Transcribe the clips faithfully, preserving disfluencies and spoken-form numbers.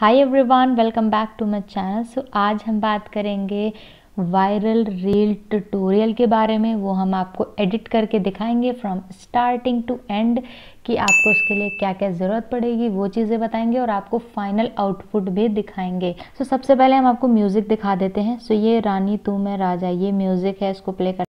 Hi everyone, welcome back to my channel. So आज हम बात करेंगे वायरल रील ट्यूटोरियल के बारे में। वो हम आपको एडिट करके दिखाएंगे फ्रॉम स्टार्टिंग टू एंड कि आपको उसके लिए क्या क्या ज़रूरत पड़ेगी, वो चीज़ें बताएंगे और आपको फाइनल आउटपुट भी दिखाएंगे। सो so, सबसे पहले हम आपको म्यूज़िक दिखा देते हैं। सो so, ये रानी तू मैं राजा, ये म्यूज़िक है, इसको प्ले कर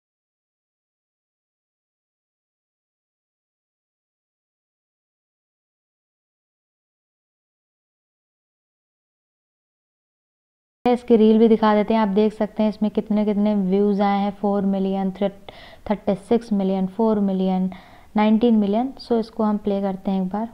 इसके रील भी दिखा देते हैं। आप देख सकते हैं इसमें कितने कितने व्यूज़ आए हैं। Four million, thirty six million, four million, nineteen million. So इसको हम प्ले करते हैं एक बार।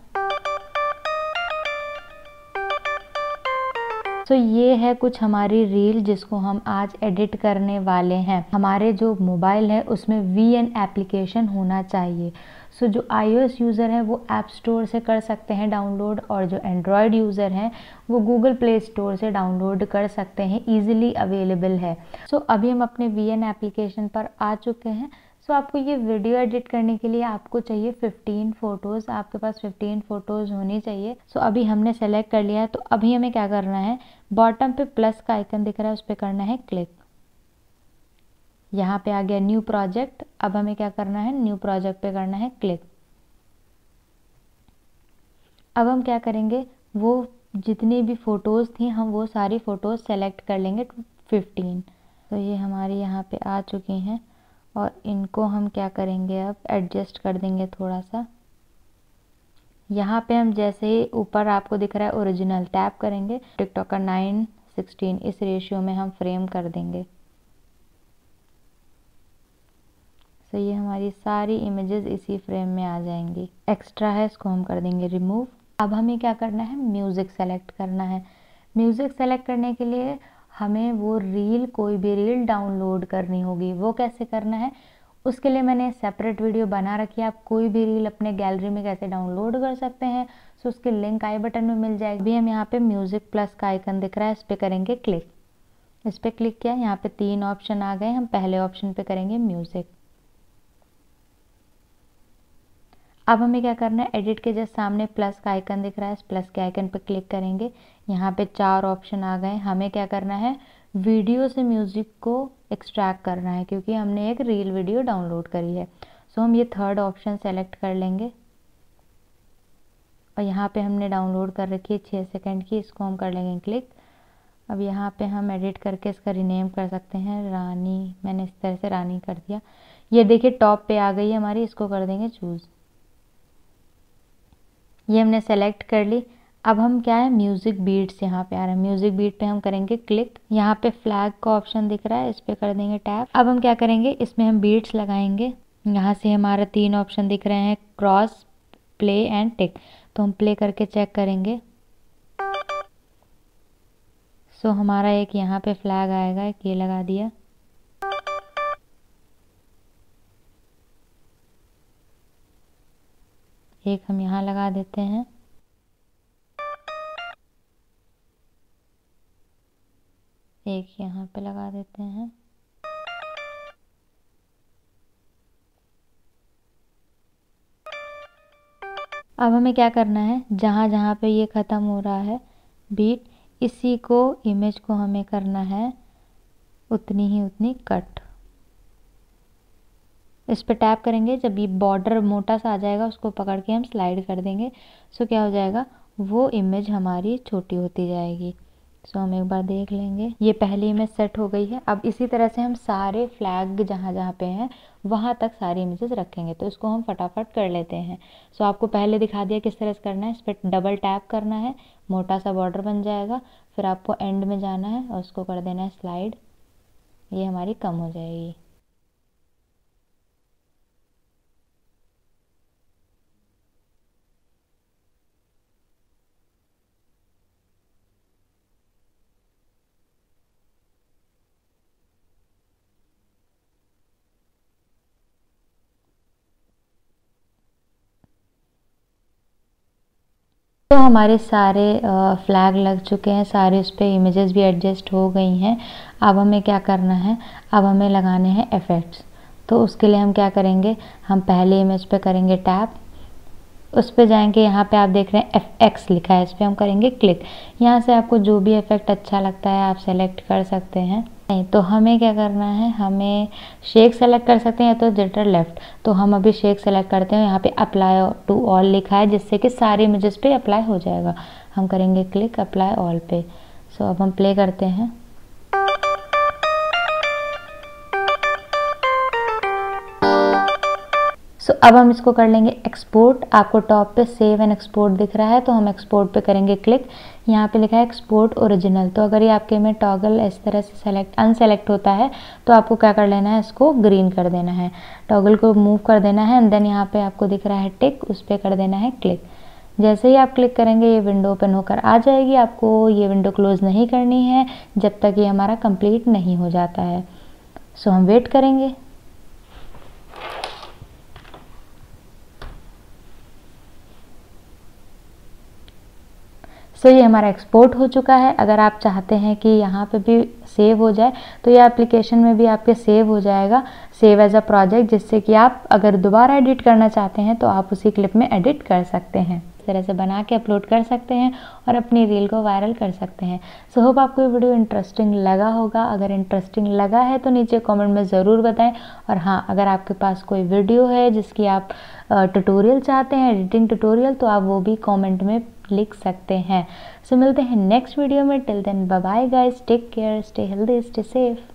सो so, ये है कुछ हमारी रील जिसको हम आज एडिट करने वाले हैं। हमारे जो मोबाइल है उसमें वी एन एप्लीकेशन होना चाहिए। सो so, जो आईओएस यूज़र है वो ऐप स्टोर से कर सकते हैं डाउनलोड, और जो एंड्रॉयड यूज़र हैं वो गूगल प्ले स्टोर से डाउनलोड कर सकते हैं। ईजिली अवेलेबल है। सो so, अभी हम अपने वी एन एप्लीकेशन पर आ चुके हैं। सो so, आपको ये वीडियो एडिट करने के लिए आपको चाहिए फिफ्टीन फ़ोटोज़। आपके पास फिफ्टीन फ़ोटोज़ होनी चाहिए। सो so, अभी हमने सेलेक्ट कर लिया है। तो अभी हमें क्या करना है, बॉटम पे प्लस का आइकन दिख रहा है, उस पर करना है क्लिक। यहाँ पे आ गया न्यू प्रोजेक्ट। अब हमें क्या करना है, न्यू प्रोजेक्ट पे करना है क्लिक। अब हम क्या करेंगे, वो जितनी भी फ़ोटोज़ थी हम वो सारी फ़ोटोज़ सेलेक्ट कर लेंगे, फिफ्टीन। तो ये हमारी यहाँ पे आ चुकी हैं और इनको हम क्या करेंगे, अब एडजस्ट कर देंगे थोड़ा सा। यहाँ पे हम जैसे ही ऊपर आपको दिख रहा है ओरिजिनल, टैप करेंगे। टिकटॉक का नाइन सिक्सटीन इस रेशियो में हम फ्रेम कर देंगे। तो ये हमारी सारी इमेजेस इसी फ्रेम में आ जाएंगी। एक्स्ट्रा है, इसको हम कर देंगे रिमूव। अब हमें क्या करना है, म्यूज़िक सेलेक्ट करना है। म्यूज़िक सेलेक्ट करने के लिए हमें वो रील, कोई भी रील डाउनलोड करनी होगी। वो कैसे करना है, उसके लिए मैंने सेपरेट वीडियो बना रखी है। आप कोई भी रील अपने गैलरी में कैसे डाउनलोड कर सकते हैं, सो उसकी लिंक आई बटन में मिल जाएगी। अभी हम यहाँ पे म्यूज़िक प्लस का आइकन दिख रहा है, इस पर करेंगे क्लिक। इस पर क्लिक किया, यहाँ पे तीन ऑप्शन आ गए। हम पहले ऑप्शन पे करेंगे म्यूज़िक। अब हमें क्या करना है, एडिट के जस्ट सामने प्लस का आइकन दिख रहा है, इस प्लस के आइकन पर क्लिक करेंगे। यहाँ पे चार ऑप्शन आ गए। हमें क्या करना है, वीडियो से म्यूज़िक को एक्सट्रैक्ट करना है, क्योंकि हमने एक रील वीडियो डाउनलोड करी है। सो हम ये थर्ड ऑप्शन सेलेक्ट कर लेंगे और यहाँ पे हमने डाउनलोड कर रखी है छः सेकंड की, इसको हम कर लेंगे क्लिक। अब यहाँ पे हम एडिट करके इसका रीनेम कर सकते हैं, रानी। मैंने इस तरह से रानी कर दिया। ये देखिए टॉप पे आ गई है हमारी, इसको कर देंगे चूज़। ये हमने सेलेक्ट कर ली। अब हम क्या है, म्यूज़िक बीट्स यहाँ पे आ रहा है, म्यूज़िक बीट पे हम करेंगे क्लिक। यहाँ पे फ्लैग का ऑप्शन दिख रहा है, इस पर कर देंगे टैप। अब हम क्या करेंगे, इसमें हम बीट्स लगाएंगे। यहाँ से हमारा तीन ऑप्शन दिख रहे हैं, क्रॉस, प्ले एंड टिक। तो हम प्ले करके चेक करेंगे। सो हमारा एक यहाँ पे फ्लैग आएगा, एक ये लगा दिया। एक हम यहाँ लगा देते हैं। एक यहाँ पे लगा देते हैं। अब हमें क्या करना है, जहाँ जहाँ पे ये ख़त्म हो रहा है बीट, इसी को, इमेज को हमें करना है उतनी ही उतनी कट। इस पर टैप करेंगे। जब ये बॉर्डर मोटा सा आ जाएगा उसको पकड़ के हम स्लाइड कर देंगे। सो क्या हो जाएगा, वो इमेज हमारी छोटी होती जाएगी। सो हम एक बार देख लेंगे, ये पहली इमेज सेट हो गई है। अब इसी तरह से हम सारे फ्लैग जहाँ जहाँ पे हैं वहाँ तक सारी इमेजेस रखेंगे। तो इसको हम फटाफट कर लेते हैं। सो आपको पहले दिखा दिया किस तरह से करना है। इस पर डबल टैप करना है, मोटा सा बॉर्डर बन जाएगा। फिर आपको एंड में जाना है और उसको कर देना है स्लाइड। ये हमारी कम हो जाएगी। तो हमारे सारे फ्लैग लग चुके हैं, सारे उस पर इमेजेस भी एडजस्ट हो गई हैं। अब हमें क्या करना है, अब हमें लगाने हैं इफ़ेक्ट्स। तो उसके लिए हम क्या करेंगे, हम पहले इमेज पे करेंगे टैप। उस पे जाएंगे, यहाँ पे आप देख रहे हैं एफ एक्स लिखा है, इस पर हम करेंगे क्लिक। यहाँ से आपको जो भी इफेक्ट अच्छा लगता है आप सेलेक्ट कर सकते हैं। नहीं तो हमें क्या करना है, हमें शेक सेलेक्ट कर सकते हैं या तो जिटर लेफ्ट। तो हम अभी शेक सेलेक्ट करते हैं, यहाँ पे अप्लाई टू ऑल लिखा है जिससे कि सारे इमेजेस पे अप्लाई हो जाएगा। हम करेंगे क्लिक अप्लाई ऑल पे। सो अब हम प्ले करते हैं। सो so, अब हम इसको कर लेंगे एक्सपोर्ट। आपको टॉप पे सेव एंड एक्सपोर्ट दिख रहा है तो हम एक्सपोर्ट पे करेंगे क्लिक। यहाँ पे लिखा है एक्सपोर्ट ओरिजिनल। तो अगर ये आपके में टॉगल इस तरह से सेलेक्ट अनसेलेक्ट होता है तो आपको क्या कर लेना है, इसको ग्रीन कर देना है, टॉगल को मूव कर देना है एंड देन यहाँ पे आपको दिख रहा है टिक, उस पर कर देना है क्लिक। जैसे ही आप क्लिक करेंगे ये विंडो ओपन होकर आ जाएगी। आपको ये विंडो क्लोज नहीं करनी है जब तक ये हमारा कंप्लीट नहीं हो जाता है। सो हम वेट करेंगे। सो so, ये हमारा एक्सपोर्ट हो चुका है। अगर आप चाहते हैं कि यहाँ पे भी सेव हो जाए तो ये एप्लीकेशन में भी आपके सेव हो जाएगा, सेव एज अ प्रोजेक्ट, जिससे कि आप अगर दोबारा एडिट करना चाहते हैं तो आप उसी क्लिप में एडिट कर सकते हैं। इस तरह से बना के अपलोड कर सकते हैं और अपनी रील को वायरल कर सकते हैं। सो so, होप आपको ये वीडियो इंटरेस्टिंग लगा होगा। अगर इंटरेस्टिंग लगा है तो नीचे कमेंट में ज़रूर बताएं। और हाँ, अगर आपके पास कोई वीडियो है जिसकी आप ट्यूटोरियल चाहते हैं, एडिटिंग ट्यूटोरियल, तो आप वो भी कमेंट में लिख सकते हैं। सो so, मिलते हैं नेक्स्ट वीडियो में। Till then bye bye guys, take care, stay healthy, stay safe.